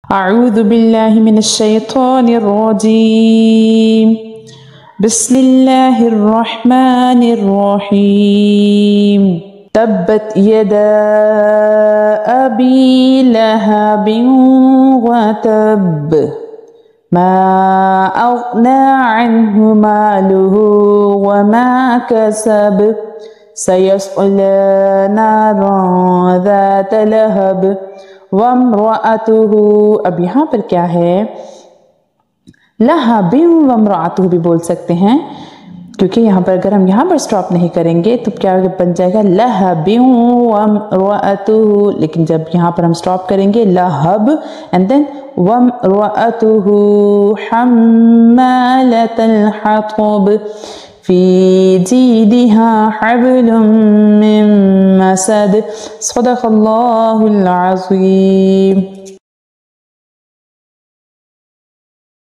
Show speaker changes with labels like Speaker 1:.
Speaker 1: أعوذ بالله من الشيطان الرجيم. بسم الله الرحمن الرحيم. تبت يدا أبي لهب وتب ما أغنى عنه ماله وما كسب سيصلى نارا ذات لهب وامرأته. अब यहाँ पर क्या है, लहबिन वम्रअतुहु भी बोल सकते हैं, क्योंकि यहाँ पर अगर हम यहाँ पर स्टॉप नहीं करेंगे तो क्या बन जाएगा लहबिन वम्रअतुहु, लेकिन जब यहाँ पर हम स्टॉप करेंगे लहब एंड देन वम्रअतुहु हम्मालतल हतब फी जीदिहा हब्लुम मिन मसद। सदक़ल्लाहुल अज़ीम।